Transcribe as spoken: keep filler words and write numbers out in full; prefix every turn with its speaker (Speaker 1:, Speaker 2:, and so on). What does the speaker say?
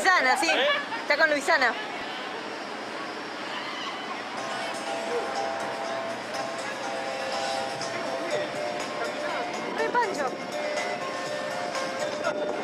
Speaker 1: Luisana, sí.
Speaker 2: ¿Eh?
Speaker 1: Está con Luisana. Re Pancho.